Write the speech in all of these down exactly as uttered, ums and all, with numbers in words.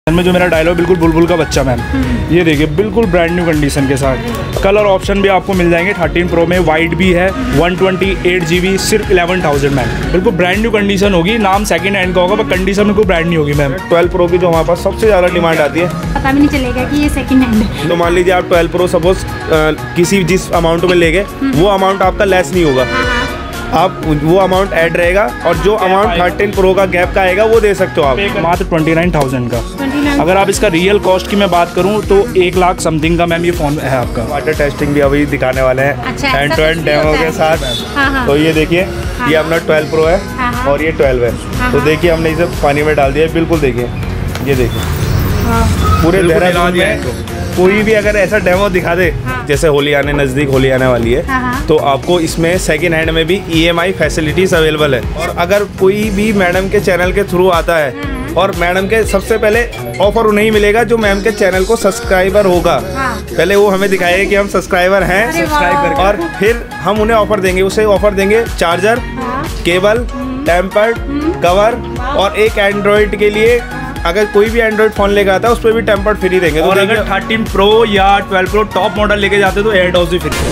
में जो मेरा डायलॉग बिल्कुल बुलबुल का बच्चा मैम, ये देखिए बिल्कुल ब्रांड न्यू कंडीशन के साथ। कलर ऑप्शन भी आपको मिल जाएंगे। थर्टीन प्रो में वाइट भी है, one twenty eight G B सिर्फ इलेवन थाउजेंड मैम। बिल्कुल ब्रांड न्यू कंडीशन होगी। नाम सेकंड हैंड का होगा पर कंडीशन बिल्कुल ब्रांड न्यू होगी मैम। ट्वेल्व प्रो की जो हमारे पास सबसे ज़्यादा डिमांड आती है, पता भी नहीं चलेगा कि ये सेकंड हैंड है। तो मान लीजिए आप ट्वेल्व प्रो सपोज किसी जिस अमाउंट में ले गए, वो अमाउंट आपका लेस नहीं होगा, आप वो अमाउंट ऐड रहेगा और जो अमाउंट थर्टीन प्रो का गैप का आएगा वो दे सकते हो आप। मात्र ट्वेंटी नाइन थाउजेंड का। अगर आप इसका रियल कॉस्ट की मैं बात करूं तो एक लाख समथिंग का मैम ये फोन है आपका। वाटर टेस्टिंग भी अभी दिखाने वाले हैं अच्छा, एंड टू एंड डेमो के साथ। हाँ हाँ। तो ये देखिए, हाँ। ये अपना ट्वेल्व प्रो है हाँ हाँ। और ये ट्वेल्व है। हाँ। तो देखिए हमने इसे पानी में डाल दिया है, बिल्कुल देखिए, ये देखिए पूरे देहरादून में कोई भी अगर ऐसा डेमो दिखा दे, हाँ। जैसे होली आने नज़दीक होली आने वाली है, हाँ। तो आपको इसमें सेकंड हैंड में भी E M I facilities available है। और अगर कोई भी मैडम के चैनल के थ्रू आता है, और मैडम के सबसे पहले ऑफर उन्हें ही मिलेगा जो मैम के चैनल को सब्सक्राइबर होगा। हाँ। पहले वो हमें दिखाएगा कि हम सब्सक्राइबर हैं, सब्सक्राइब करके, और फिर हम उन्हें ऑफर देंगे। उसे ऑफर देंगे चार्जर, हाँ। केबल, टेम्पर्ड कवर, और एक एंड्रॉइड के लिए अगर कोई भी एंड्रॉइड फोन लेकर आता है उस पर भी टेम्पर्ड फ्री देंगे। और तो अगर थर्टीन प्रो या ट्वेल्व प्रो टॉप मॉडल लेके जाते तो एयरडॉस भी फ्री।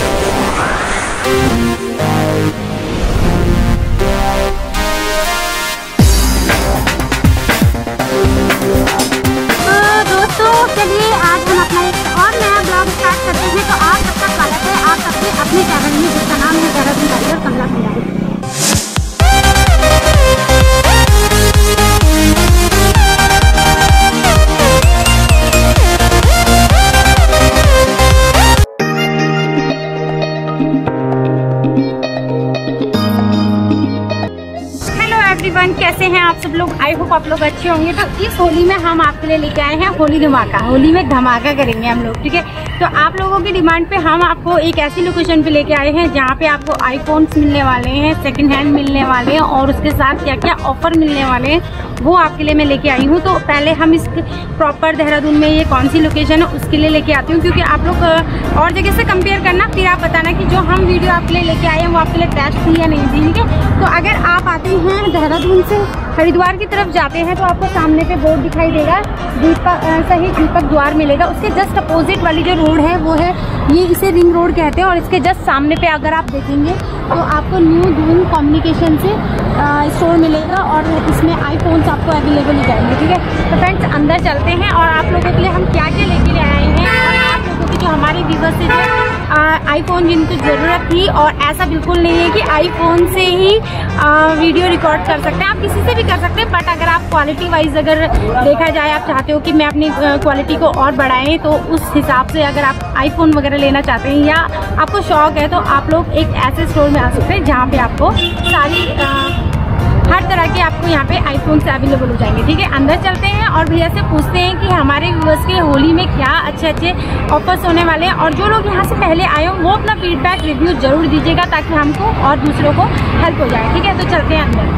दोस्तों चलिए आज हम अपना एक और नया ब्लॉग स्टार्ट करते हैं। तो आप सबका स्वागत है आप सबके अपने चैनल में जिसका नाम है देहरादून गाड़ी और कमला पंजाबी। कैसे हैं आप सब लोग? आई होप आप लोग अच्छे होंगे। तो इस होली में हम आपके लिए लेके आए हैं होली धमाका। होली में धमाका करेंगे हम लोग, ठीक है। तो आप लोगों की डिमांड पे हम आपको एक ऐसी लोकेशन पे लेके आए हैं जहाँ पे आपको आईफोन्स मिलने वाले हैं, सेकंड हैंड मिलने वाले हैं, और उसके साथ क्या क्या ऑफर मिलने वाले हैं वो आपके लिए मैं लेके आई हूँ। तो पहले हम इस प्रॉपर देहरादून में ये कौन सी लोकेशन है उसके लिए लेके आती हूँ, क्योंकि आप लोग और जगह से कंपेयर करना, फिर आप बताना कि जो हम वीडियो आपके लिए लेके आए हैं वो आपके लिए बेस्ट थी या नहीं थी, ठीक है। तो अगर आप आते हैं देहरादून से हरिद्वार की तरफ जाते हैं तो आपको सामने पे बोर्ड दिखाई देगा, दीपक सही दीपक द्वार मिलेगा। उसके जस्ट अपोजिट वाली जो रोड है वो है, ये इसे रिंग रोड कहते हैं, और इसके जस्ट सामने पे अगर आप देखेंगे तो आपको न्यू धूम कम्युनिकेशन से स्टोर मिलेगा, और इसमें आईफोन्स आपको अवेलेबल हो जाएंगे, ठीक है। तो फ्रेंड्स अंदर चलते हैं और आप लोगों के लिए हम क्या क्या लेके आए हैं, और आप लोगों की जो हमारे व्यूवर्स से जो आईफोन जिनको ज़रूरत थी, और ऐसा बिल्कुल नहीं है कि आईफोन से ही आ, वीडियो रिकॉर्ड कर सकते हैं, आप किसी से भी कर सकते हैं। बट अगर आप क्वालिटी वाइज अगर देखा जाए, आप चाहते हो कि मैं अपनी क्वालिटी को और बढ़ाएं, तो उस हिसाब से अगर आप आईफोन वगैरह लेना चाहते हैं या आपको शौक है, तो आप लोग एक ऐसे स्टोर में आ सकते हैं जहाँ पे आपको सारी आ, हर तरह के आपको यहाँ पे आईफोन से अवेलेबल हो जाएंगे, ठीक है। अंदर चलते हैं और भैया से पूछते हैं कि हमारे व्यूअर्स के होली में क्या अच्छे अच्छे ऑफर्स होने वाले हैं, और जो लोग यहाँ से पहले आए हो वो अपना फीडबैक रिव्यू जरूर दीजिएगा ताकि हमको और दूसरों को हेल्प हो जाए, ठीक है। तो चलते हैं अंदर।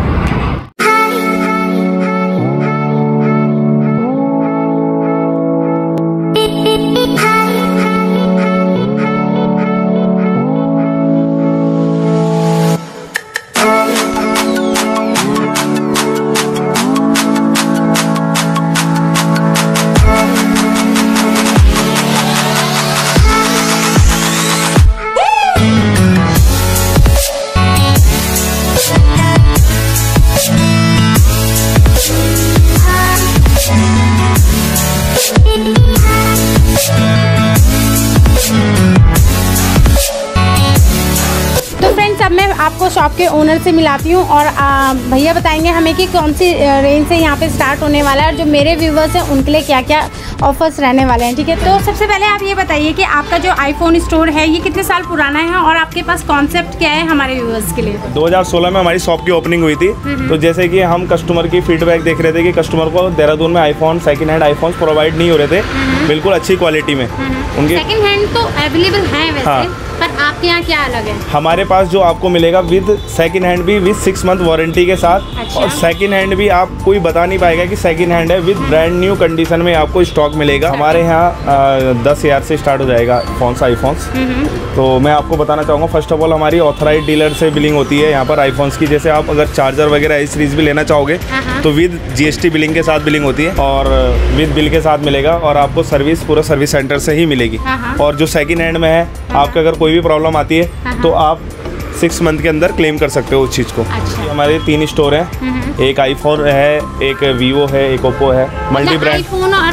आपको शॉप के ओनर से मिलाती हूँ, और भैया बताएंगे हमें कि कौन सी रेंज से यहाँ पे स्टार्ट होने वाला है, और जो मेरे व्यूवर्स हैं उनके लिए क्या क्या ऑफर्स रहने वाले हैं, ठीक है। तो सबसे पहले आप ये बताइए कि आपका जो आईफोन स्टोर है ये कितने साल पुराना है, और आपके पास कॉन्सेप्ट क्या है हमारे व्यूवर्स के लिए? दो हज़ार सोलह में हमारी शॉप की ओपनिंग हुई थी। तो जैसे कि हम कस्टमर की फीडबैक देख रहे थे कि कस्टमर को देहरादून में iPhone second hand iPhone provide नहीं हो रहे थे बिल्कुल अच्छी क्वालिटी में। उनके सेकंड हैंड तो अवेलेबल है वैसे, हाँ। पर आपके यहाँ क्या अलग है? हमारे पास जो आपको मिलेगा विद सेकंड हैंड भी विद सिक्स मंथ वारंटी के साथ। अच्छा। और सेकंड हैंड भी आप कोई बता नहीं पाएगा कि सेकंड हैंड है, विद ब्रांड न्यू कंडीशन में आपको स्टॉक मिलेगा। हमारे यहाँ दस हजार से स्टार्ट हो जाएगा फोन आईफोन्स, तो मैं आपको बताना चाहूँगा, फर्स्ट ऑफ ऑल हमारी ऑथराइज डीलर से बिलिंग होती है यहाँ पर आईफोन्स की। जैसे आप अगर चार्जर वगैरह इस सीरीज़ भी लेना चाहोगे तो विद जीएसटी बिलिंग के साथ बिलिंग होती है और विद बिल के साथ मिलेगा और आपको सर्विस पूरा सर्विस सेंटर से ही मिलेगी। और जो सेकेंड हैंड में है, आपको अगर कोई भी प्रॉब्लम आती है तो आप सिक्स मंथ के अंदर क्लेम कर सकते हो उस चीज़ को। अच्छा। हमारे तीन स्टोर हैं, एक आईफोन है, एक वीवो है, एक ओप्पो है, मल्टी ब्रांड।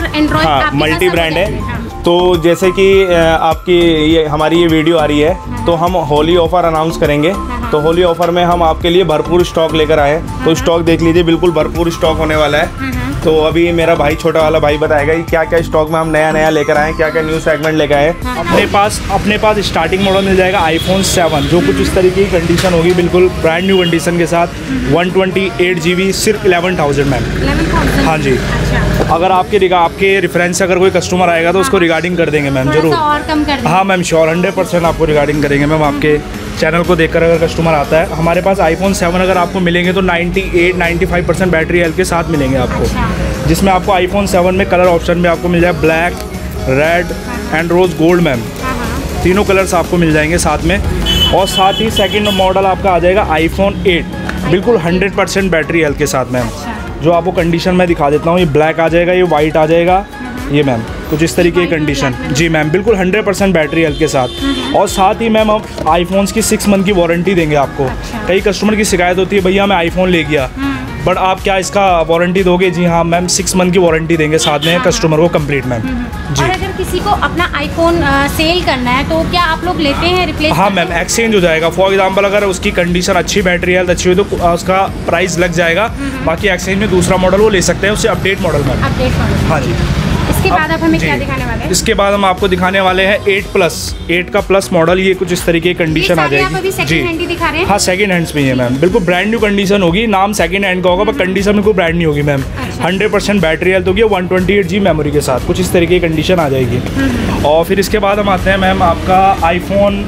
हाँ, मल्टी ब्रांड है। तो जैसे कि आपकी ये हमारी ये वीडियो आ रही है तो हम होली ऑफ़र अनाउंस करेंगे। तो होली ऑफ़र में हम आपके लिए भरपूर स्टॉक लेकर आए हैं। तो स्टॉक देख लीजिए, बिल्कुल भरपूर स्टॉक होने वाला है। तो अभी मेरा भाई, छोटा वाला भाई बताएगा कि क्या क्या स्टॉक में हम नया नया लेकर आए, क्या क्या न्यू सेगमेंट लेकर आए। अपने पास अपने पास स्टार्टिंग मॉडल मिल जाएगा आईफोन सेवन, जो कुछ इस तरीके की कंडीशन होगी, बिल्कुल ब्रांड न्यू कंडीशन के साथ। One twenty eight G B सिर्फ इलेवन थाउजेंड मैम। हाँ जी। अगर आपके आपके रेफरेंस से अगर कोई कस्टमर आएगा तो उसको रिगार्डिंग कर देंगे मैम, जरूर। और कम कर देंगे। हाँ मैम, श्योर, हंड्रेड परसेंट आपको रिगार्डिंग करेंगे मैम। आपके चैनल को देखकर अगर कस्टमर आता है, हमारे पास आईफोन सेवन अगर आपको मिलेंगे तो ninety eight ninety five percent battery health के साथ मिलेंगे आपको। अच्छा। जिसमें आपको आईफोन सेवन में कलर ऑप्शन में आपको मिल जाए black, red and rose gold ma'am. तीनों कलर्स आपको मिल जाएंगे साथ में। और साथ ही सेकंड मॉडल आपका आ जाएगा आईफोन एट, बिल्कुल हंड्रेड परसेंट बैटरी हेल्थ के साथ मैम। जो आपको कंडीशन मैं दिखा देता हूँ, ये ब्लैक आ जाएगा, ये वाइट आ जाएगा, ये मैम कुछ इस तरीके की कंडीशन। जी मैम, बिल्कुल हंड्रेड परसेंट बैटरी हेल्थ के साथ। और साथ ही मैम आप आईफोन्स की सिक्स मंथ की वारंटी देंगे आपको। अच्छा। कई कस्टमर की शिकायत होती है, भैया मैं आईफोन ले गया बट आप क्या इसका वारंटी दोगे? जी हाँ मैम, सिक्स मंथ की वारंटी देंगे साथ में कस्टमर को कंप्लीट मैम। जी। और अगर किसी को अपना आईफोन सेल करना है तो क्या आप लोग लेते हैं रिप्लेस? हाँ मैम, एक्सचेंज हो जाएगा। फॉर एग्जांपल अगर उसकी कंडीशन अच्छी, बैटरी हेल्थ अच्छी हुई तो उसका प्राइस लग जाएगा। बाकी एक्सचेंज में दूसरा मॉडल वो ले सकते हैं, उससे update model ma'am. Update model. हाँ जी। इसके बाद आप हमें क्या दिखाने वाले हैं? इसके बाद हम आपको दिखाने वाले हैं एट प्लस, एट का प्लस मॉडल। ये कुछ इस तरीके की कंडीशन आ जाएगी। आप अभी सेकंड हैंड ही दिखा रहे हैं? हाँ, सेकंड हैंड्स में ही है मैम, बिल्कुल ब्रांड न्यू कंडीशन होगी। नाम सेकंड हैंड का होगा पर कंडीशन में कोई ब्रांड नहीं होगी ma'am. Hundred percent battery health होगी, one twenty eight G memory के साथ कुछ इस तरीके की कंडीशन आ जाएगी। और फिर इसके बाद हम आते हैं मैम आपका आईफोन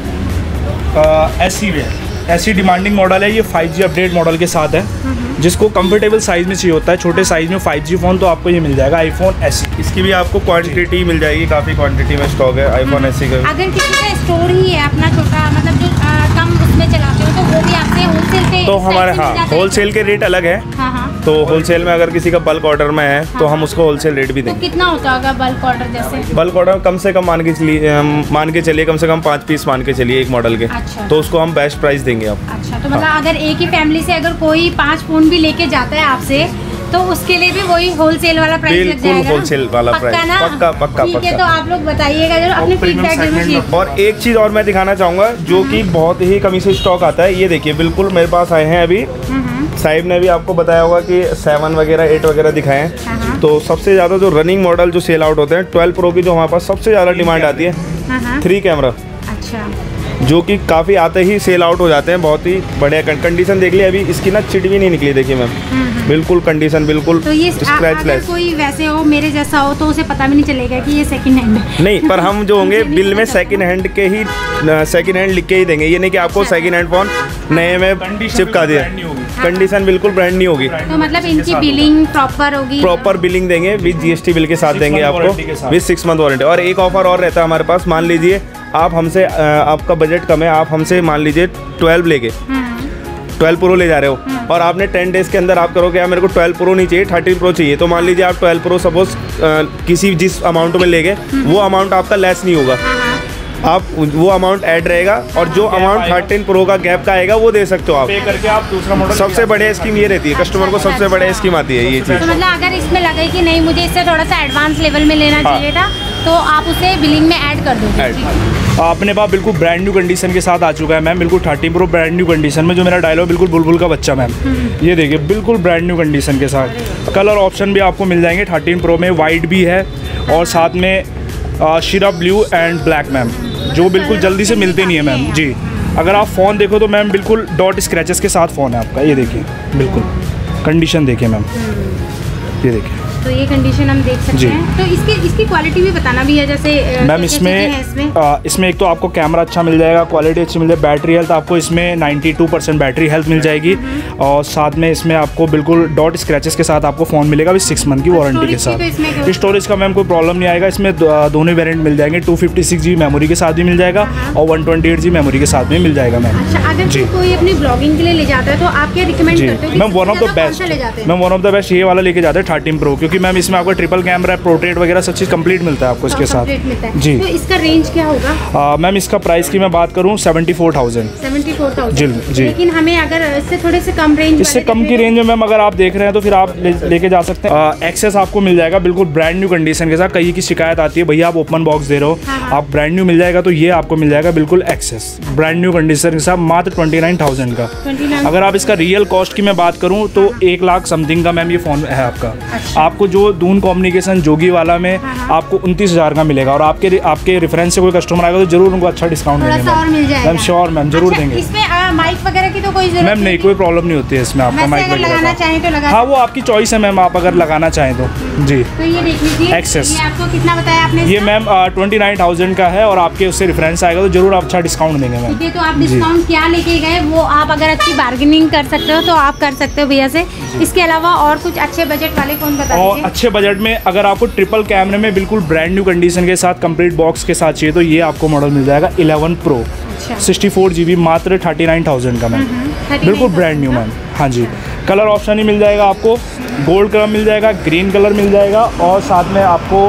एस सी में। ऐसी डिमांडिंग मॉडल है ये, फाइव जी अपडेट मॉडल के साथ है। जिसको कंफर्टेबल साइज में चाहिए होता है, छोटे साइज में फाइव जी फ़ोन, तो आपको ये मिल जाएगा आईफोन एस सी। इसकी भी आपको क्वांटिटी मिल जाएगी, काफ़ी क्वांटिटी में स्टॉक है आईफोन एस सी का। अगर किसी का स्टोर ही है अपना छोटा, मतलब जो आ, कम उसमें चलाते हो, तो वो भी आपसे होलसेल पे? तो हमारे हाँ, होलसेल के रेट अलग है। हाँ हाँ। तो होलसेल में अगर किसी का बल्क ऑर्डर में है तो हम उसको होलसेल रेट भी देंगे। तो कितना होता होगा बल्क ऑर्डर? जैसे बल्क ऑर्डर कम से कम मान के चलिए मान के चलिए कम से कम पाँच पीस मान के चलिए एक मॉडल के। अच्छा। तो उसको हम बेस्ट प्राइस देंगे आप। अच्छा, तो मतलब अगर एक ही फैमिली से अगर कोई पाँच फ़ोन भी लेके जाता है आपसे तो उसके लिए भी वही होलसेल वाला प्राइस लग जाएगा? होलसेल वाला प्राइस, पक्का पक्का ठीक है। तो आप लोग बताइएगा जरूर अपने फीडबैक जरूर। और एक चीज़ और मैं दिखाना चाहूँगा जो कि बहुत ही कमी से स्टॉक आता है। ये देखिए, बिल्कुल मेरे पास आए हैं अभी। साहिब ने भी आपको बताया होगा कि सेवन वगैरह एट वगैरह दिखाए हैं। तो सबसे ज़्यादा जो रनिंग मॉडल जो सेल आउट होते हैं, ट्वेल्व प्रो की जो हमारे पास सबसे ज़्यादा डिमांड आती है, थ्री कैमरा। अच्छा। जो कि काफ़ी आते ही सेल आउट हो जाते हैं। बहुत ही बढ़िया कंडीशन देख लिया, अभी इसकी ना चिट भी नहीं निकली, देखिए मैम, बिल्कुल कंडीशन बिल्कुल तो ये स्क्रैचलेस। कोई वैसे हो मेरे जैसा हो तो उसे पता भी नहीं चलेगा कि ये सेकंड हैंड है। नहीं, पर हम जो होंगे बिल में सेकंड हैंड के ही सेकंड हैंड लिख के ही देंगे। ये नहीं कि आपको सेकंड हैंड फोन नए में चिपका दिया। कंडीशन बिल्कुल ब्रांड नहीं होगी। तो मतलब इनकी बिलिंग प्रॉपर होगी? प्रॉपर बिलिंग देंगे, विद जीएसटी बिल के साथ देंगे आपको, विद सिक्स मंथ वारंटी। और एक ऑफर और रहता है हमारे पास, मान लीजिए आप हमसे, आपका बजट कम है, आप हमसे मान लीजिए ट्वेल्व लेके ट्वेल्व प्रो ले जा रहे हो और आपने टेन डेज के अंदर आप करोगे यार मेरे को ट्वेल्व प्रो नहीं चाहिए, थर्टीन प्रो चाहिए, तो मान लीजिए आप ट्वेल्व प्रो सपोज किसी जिस अमाउंट में लेंगे वो अमाउंट आपका लेस नहीं होगा, आप वो अमाउंट ऐड रहेगा और जो अमाउंट थर्टीन प्रो का गैप का आएगा वो दे सकते हो आप पे करके आप दूसरा मॉडल। सबसे बढ़िया स्कीम ये रहती है, कस्टमर को सबसे बढ़िया स्कीम आती है ये चीज़। तो मतलब अगर इसमें लगे कि नहीं मुझे इससे थोड़ा सा एडवांस लेवल में लेना चाहिए था तो आप उसे बिलिंग में ऐड कर दो। अपने पास बिल्कुल ब्रांड न्यू कंडीशन के साथ आ चुका है मैम, बिल्कुल thirteen pro brand new condition में। जो मेरा डायलॉग बिल्कुल बुलबुल का बच्चा मैम, ये देखिए बिल्कुल ब्रांड न्यू कंडीशन के साथ। कलर ऑप्शन भी आपको मिल जाएंगे थर्टीन प्रो में, वाइट भी है और साथ में शिरा ब्लू एंड ब्लैक मैम, जो बिल्कुल जल्दी से मिलते नहीं है मैम जी। अगर आप फ़ोन देखो तो मैम बिल्कुल डॉट स्क्रैचेस के साथ फ़ोन है आपका, ये देखिए बिल्कुल कंडीशन देखिए मैम, ये देखिए तो ये कंडीशन हम देख सकते हैं। तो इसकी इसकी क्वालिटी भी बताना भी है, जैसे मैम इसमें इसमें? आ, इसमें एक तो आपको कैमरा अच्छा मिल जाएगा, क्वालिटी अच्छी मिल जाएगी, बैटरी हेल्थ आपको इसमें बानवे परसेंट बैटरी हेल्थ मिल जाएगी और साथ में इसमें आपको बिल्कुल डॉट स्क्रैचेस के साथ आपको फ़ोन मिलेगा विद सिक्स मंथ की वारंटी के साथ। स्टोरेज का मैम कोई प्रॉब्लम नहीं आएगा, इसमें दोनों वेरिएंट मिल जाएंगे, two fifty six G memory के साथ भी मिल जाएगा और one twenty eight G memory के साथ भी मिल जाएगा मैम। अच्छा, अगर जी कोई अपनी ब्लॉगिंग के लिए ले जाता है तो आप क्या रिकमेंड करते हो? Ma'am one of the best ma'am one of the best ये वाला लेके जाते हैं थर्टीन प्रो, क्योंकि मैम इसमें आपको ट्रिपल कैमरा, पोर्ट्रेट वगैरह सब चीज़ कंप्लीट मिलता है आपको इसके साथ जी। तो इसका रेंज क्या होगा मैम? इसका प्राइस की मैं बात करूँ seventy four thousand seventy four thousand जी जी। लेकिन हमें अगर इससे थोड़े से कम रेंज, इससे कम की रेंज में मैम अगर आप देख रहे हैं तो फिर आप ले, लेके जा सकते हैं। एक्सेस आपको मिल जाएगा बिल्कुल ब्रांड न्यू कंडीशन के साथ। कई की शिकायत आती है भैया आप ओपन बॉक्स दे रहे हो, आप ब्रांड न्यू मिल जाएगा, तो ये आपको मिल जाएगा बिल्कुल एक्सेस ब्रांड न्यू कंडीशन के साथ मात्र ट्वेंटी नाइन थाउजेंड का। अगर आप इसका रियल कॉस्ट की मैं बात करूँ तो एक लाख समथिंग का मैम ये फ़ोन है आपका। अच्छा। आपको जो दून कम्युनिकेशन जोगी वाला में आपको उनतीस हज़ार का मिलेगा और आपके आपके रेफरेंस से कोई कस्टमर आएगा तो जरूर उनको अच्छा डिस्काउंट देंगे मैम, श्योर मैम जरूर देंगे। इसमें माइक वगैरह की तो कोई जरूरत मैम नहीं, कोई प्रॉब्लम नहीं होती है इसमें आपका माइक वगैरह लगाना चाहें तो लगा। हाँ वो आपकी चॉइस है मैम, आप अगर लगाना चाहें तो जी। तो ये देख लीजिए एक्सेस, ये आपको कितना बताया आपने? ये मैम ट्वेंटी नाइन थाउजेंड का है और आपके उससे रेफरेंस आएगा तो जरूर आप अच्छा डिस्काउंट देंगे मैम। तो आप डिस्काउंट क्या लेके गए वो आप अगर अच्छी बार्गेनिंग कर सकते हो तो आप कर सकते हो भैया से। इसके अलावा और कुछ अच्छे बजट वाले फोन बता दीजिए। और अच्छे बजट में अगर आपको ट्रिपल कैमरे में बिल्कुल ब्रांड न्यू कंडीशन के साथ कंप्लीट बॉक्स के साथ चाहिए तो ये आपको मॉडल मिल जाएगा eleven pro sixty four G B मात्र थर्टी नाइन थाउजेंड का मैम, बिल्कुल ब्रांड न्यू मैम। हाँ जी, कलर ऑप्शन ही मिल जाएगा आपको, गोल्ड कलर मिल जाएगा, ग्रीन कलर मिल जाएगा और साथ में आपको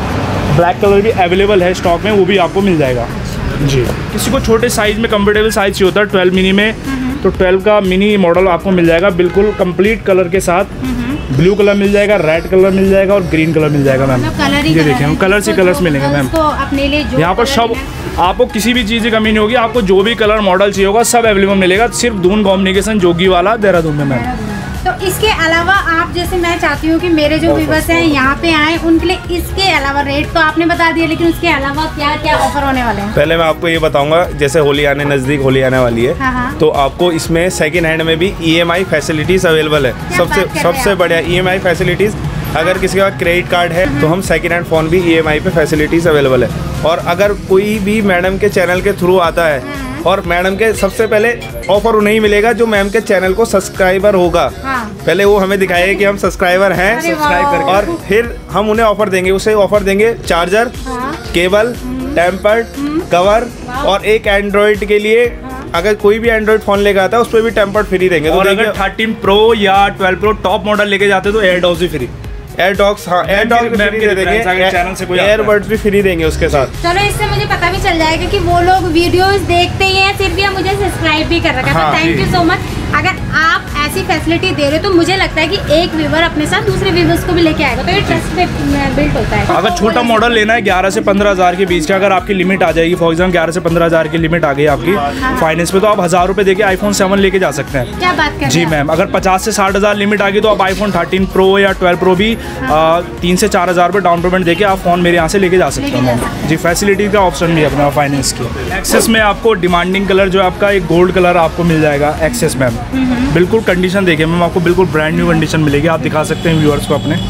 ब्लैक कलर भी अवेलेबल है स्टॉक में, वो भी आपको मिल जाएगा जी। किसी को छोटे साइज में कंफर्टेबल साइज चाहिए होता है ट्वेल्व मिनी में, तो ट्वेल्व का मिनी मॉडल आपको मिल जाएगा बिल्कुल कंप्लीट कलर के साथ। ब्लू कलर मिल जाएगा, रेड कलर मिल जाएगा और ग्रीन कलर मिल जाएगा मैम। ये देखिए हम कलर्स ही कलर्स मिलेंगे मैम यहाँ पर। सब आपको किसी भी चीज़ की कमी नहीं होगी, आपको जो भी कलर मॉडल चाहिए होगा सब अवेलेबल मिलेगा, सिर्फ दून कम्युनिकेशन जोगी वाला देहरादून में मैम। तो इसके अलावा आप जैसे मैं चाहती हूँ कि मेरे जो व्यूअर्स हैं यहाँ पे आए उनके लिए इसके अलावा रेट तो आपने बता दिया, लेकिन उसके अलावा क्या क्या ऑफर होने वाले हैं? पहले मैं आपको ये बताऊंगा, जैसे होली आने नज़दीक होली आने वाली है, हाँ हाँ। तो आपको इसमें सेकंड हैंड में भी ईएमआई फैसिलिटीज़ अवेलेबल है। सबसे सबसे बढ़िया ईएमआई फैसिलिटीज़, अगर किसी का क्रेडिट कार्ड है तो हम सेकंड हैंड फ़ोन भी ईएमआई पे फैसिलिटीज़ अवेलेबल है। और अगर कोई भी मैडम के चैनल के थ्रू आता है और मैडम के सबसे पहले ऑफर उन्हें मिलेगा जो मैम के चैनल को सब्सक्राइबर होगा। हाँ। पहले वो हमें दिखाएगा कि हम सब्सक्राइबर हैं, सब्सक्राइब करके, और फिर हम उन्हें ऑफर देंगे, उसे ऑफर देंगे चार्जर, हाँ। केबल, टेम्पर्ड कवर और एक एंड्रॉइड के लिए अगर कोई भी एंड्रॉइड फोन लेके आता है उस पर भी टेम्पर्ड फ्री देंगे। और तो अगर थर्टीन प्रो या ट्वेल्व प्रो टॉप मॉडल लेके जाते तो एयरडॉग्स भी फ्री, एयरडॉग्स हाँ एयरडॉग भी फ्री दे देंगे, चैनल से कोई एयरबड्स भी फ्री देंगे उसके साथ। चलो इससे मुझे पता भी चल जाएगा कि वो लोग वीडियोस देखते ही हैं सिर्फ या मुझे सब्सक्राइब भी कर रखा है। हाँ, तो थैंक यू सो मच। अगर आप ऐसी फैसिलिटी दे रहे हो तो मुझे लगता है कि एक व्यूअर अपने साथ दूसरे व्यूअर्स को भी लेके आएगा, तो ये ट्रस्ट पे बिल्ड होता है। अगर छोटा मॉडल लेना है ग्यारह से पंद्रह हज़ार के बीच का, अगर आपकी लिमिट आ जाएगी, फॉर एग्जाम्पल ग्यारह से पंद्रह हज़ार की लिमिट आ गई आपकी फाइनेंस पे, तो आप हज़ार रुपये देके आईफोन सेवन लेके जा सकते हैं। क्या बात कर जी मैम। अगर पचास से साठ हज़ार लिमिट आ गई तो आप आईफोन थर्टीन प्रो या ट्वेल्व प्रो भी तीन से चार हज़ार रुपये डाउन पेमेंट देके आप फ़ोन मेरे यहाँ से लेके जा सकते हैं मैम जी। फैसिलिटी का ऑप्शन भी है अपना फाइनेंस की। एक्सेस में आपको डिमांडिंग कलर जो आपका एक गोल्ड कलर आपको मिल जाएगा एक्सेस मैम, बिल्कुल कंडीशन देखिए मैम, आपको बिल्कुल ब्रांड न्यू कंडीशन मिलेगी। आप दिखा सकते हैं व्यूअर्स को अपने।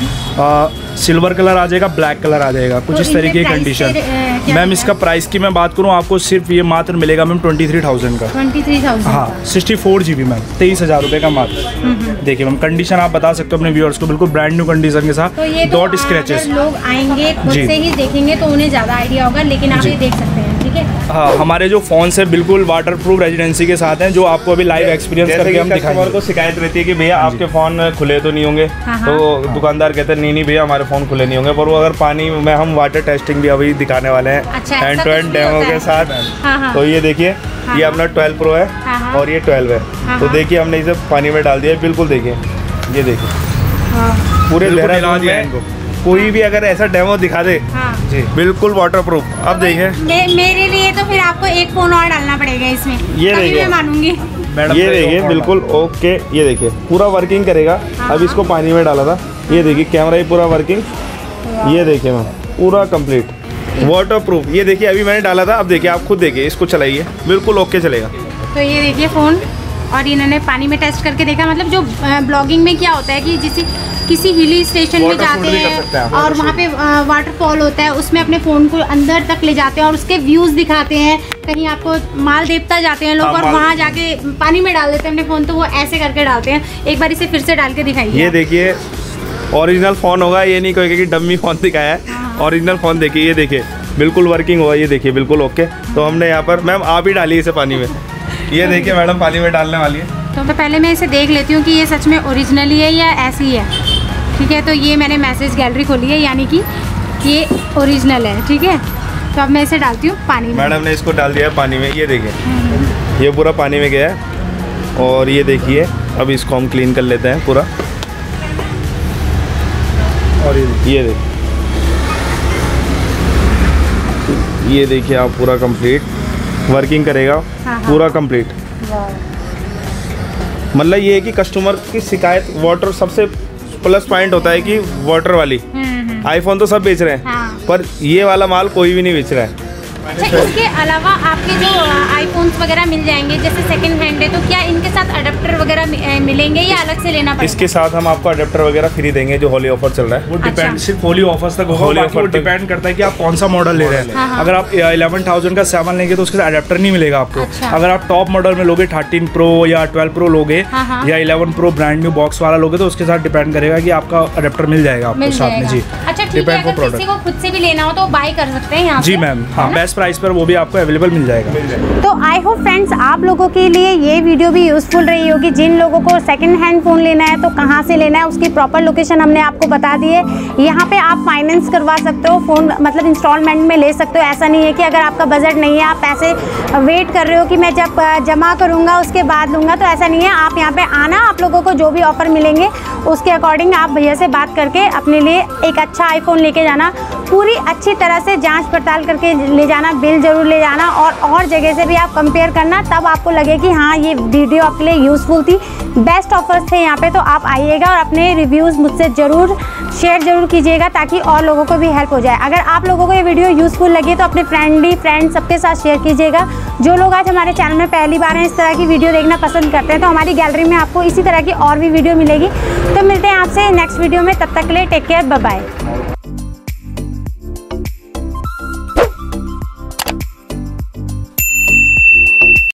आ, सिल्वर कलर आ जाएगा, ब्लैक कलर आ जाएगा, कुछ तो इस तरीके की कंडीशन। मैम इसका प्राइस की मैं बात करूँ आपको सिर्फ ये मात्र मिलेगा मैम ट्वेंटी थ्री थाउजेंड का। ट्वेंटी थ्री थाउजेंड हाँ, sixty four G B ma'am, तेईस हज़ार रुपये का मात्र। देखिए मैम कंडीशन आप बता सकते हो अपने व्यूअर्स को, बिल्कुल ब्रांड न्यू कंडीशन के साथ, डॉट स्क्रैचेस। लोग आएंगे खुद से ही देखेंगे तो उन्हें ज़्यादा आइडिया होगा, लेकिन आप ये देख सकते हैं। ठीक है हाँ, हमारे जो फोन है बिल्कुल वाटर प्रूफ रेजिडेंसी के साथ हैं, जो आपको अभी लाइव एक्सपीरियंस करके हम दिखाएंगे। कस्टमर को शिकायत रहती है कि भैया आपके फ़ोन खुले तो नहीं होंगे, तो दुकानदार कहते हैं नहीं नहीं भैया हमारे फ़ोन खुले नहीं होंगे, पर वो अगर पानी में हम वाटर टेस्टिंग भी अभी दिखाने वाले हैं हैंड टू हैंड डेमो के साथ। तो ये देखिए ये अपना ट्वेल्व प्रो है और ये ट्वेल्व है, तो देखिए हमने इसे पानी में डाल दिया, बिल्कुल देखिए, ये देखिए पूरे देहरादून में कोई भी अगर ऐसा डेमो दिखा दे जी बिल्कुल वाटर प्रूफ। अब देखिए मेरे लिए तो फिर आपको एक फोन और डालना पड़ेगा इसमें, ये देखिए मानूंगी। ये देखिए बिल्कुल ओके, ये देखिए पूरा वर्किंग करेगा। अब इसको पानी में डाला था, ये देखिए कैमरा ही पूरा वर्किंग, ये देखिए मैम पूरा कंप्लीट वाटर प्रूफ। ये देखिए अभी मैंने डाला था, अब देखिए आप खुद देखिए, इसको चलाइए बिल्कुल ओके चलेगा। तो ये देखिए फोन और इन्होंने पानी में टेस्ट करके देखा। मतलब जो ब्लॉगिंग में क्या होता है कि जिसे किसी हिली स्टेशन में जाते हैं और वहाँ पे वाटरफॉल होता है, उसमें अपने फ़ोन को अंदर तक ले जाते हैं और उसके व्यूज़ दिखाते हैं। कहीं आपको माल देवता जाते हैं लोग और वहाँ जाके पानी में डाल देते हैं अपने फ़ोन, तो वो ऐसे करके डालते हैं। एक बार इसे फिर से डाल के दिखाइए। ये देखिए ओरिजिनल फ़ोन होगा, ये नहीं कहेगा कि डम्मी फ़ोन दिखाया है। ओरिजिनल फ़ोन देखिए, ये देखिए बिल्कुल वर्किंग होगा, ये देखिए बिल्कुल ओके। तो हमने यहाँ पर मैम आप ही डालिए इसे पानी में। ये देखिए मैडम पानी में डालने वाली है। तो, तो पहले मैं इसे देख लेती हूँ कि ये सच में ओरिजिनली है या ऐसी है। ठीक है, तो ये मैंने मैसेज गैलरी खोली है, यानी कि ये ओरिजिनल है। ठीक है, तो अब मैं इसे डालती हूँ पानी में। मैडम ने इसको डाल दिया है पानी में, ये देखिए ये पूरा पानी में गया है। और ये देखिए अब इसको हम क्लीन कर लेते हैं पूरा। और ये देखिए ये देखिए आप पूरा कंप्लीट वर्किंग करेगा। हाँ हाँ। पूरा कंप्लीट। मतलब ये है कि कस्टमर की शिकायत वाटर सबसे प्लस पॉइंट होता है कि वाटर वाली आईफोन तो सब बेच रहे हैं। हाँ। पर ये वाला माल कोई भी नहीं बेच रहा है। अच्छा, इसके अलावा आपके जो आईफोन्स वगैरह मिल जाएंगे जैसे सेकंड हैंड है, तो क्या इनके साथ अडेप्टर वगैरह मिलेंगे या अलग से लेना पड़ेगा? इसके साथ हम आपको अडेप्टर वगैरह फ्री देंगे जो होली ऑफर चल रहा है। वो डिपेंड अच्छा। सिर्फ होली ऑफर्स तक होगा, होली ऑफर डिपेंड करता है कि आप कौन सा मॉडल ले रहे हैं। हाँ हाँ। अगर आप इलेवन थाउजेंड का सेवन लेंगे तो उसके साथ अडेप्टर नहीं मिलेगा आपको। अच्छा। अगर आप टॉप मॉडल में लोगे थर्टीन प्रो या ट्वेल्व प्रो लोगे या eleven pro brand new box वाला लोगे तो उसके साथ डिपेंड करेगा कि आपका अडेप्टर मिल जाएगा आपको साथ में। जी अच्छा, ठीक है, अगर किसी को खुद से भी लेना हो तो बाय कर सकते हैं यहाँ से। जी मैम, हाँ, बेस्ट प्राइस पर वो भी आपको अवेलेबल मिल जाएगा। तो आई होप फ्रेंड्स आप लोगों के लिए ये वीडियो भी यूजफुल रही होगी। जिन लोगों को सेकंड हैंड फ़ोन लेना है तो कहाँ से लेना है उसकी प्रॉपर लोकेशन हमने आपको बता दी है। यहाँ पे आप फाइनेंस करवा सकते हो फ़ोन, मतलब इंस्टॉलमेंट में ले सकते हो। ऐसा नहीं है कि अगर आपका बजट नहीं है, आप पैसे वेट कर रहे हो कि मैं जब जमा करूँगा उसके बाद लूँगा, तो ऐसा नहीं है। आप यहाँ पर आना, आप लोगों को जो भी ऑफ़र मिलेंगे उसके अकॉर्डिंग आप भैया से बात करके अपने लिए एक अच्छा आईफोन लेके जाना। पूरी अच्छी तरह से जांच पड़ताल करके ले जाना, बिल ज़रूर ले जाना और और जगह से भी आप कंपेयर करना, तब आपको लगे कि हाँ ये वीडियो आपके लिए यूज़फुल थी। बेस्ट ऑफर्स थे यहाँ पे, तो आप आइएगा और अपने रिव्यूज़ मुझसे ज़रूर शेयर ज़रूर कीजिएगा ताकि और लोगों को भी हेल्प हो जाए। अगर आप लोगों को ये वीडियो यूज़फुल लगी तो अपने फ्रेंडली फ्रेंड सबके साथ शेयर कीजिएगा। जो लोग आज हमारे चैनल में पहली बार हैं, इस तरह की वीडियो देखना पसंद करते हैं, तो हमारी गैलरी में आपको इसी तरह की और भी वीडियो मिलेगी। तो मिलते हैं आपसे नेक्स्ट वीडियो में, तब तक के लिए टेक केयर, बाय बाय।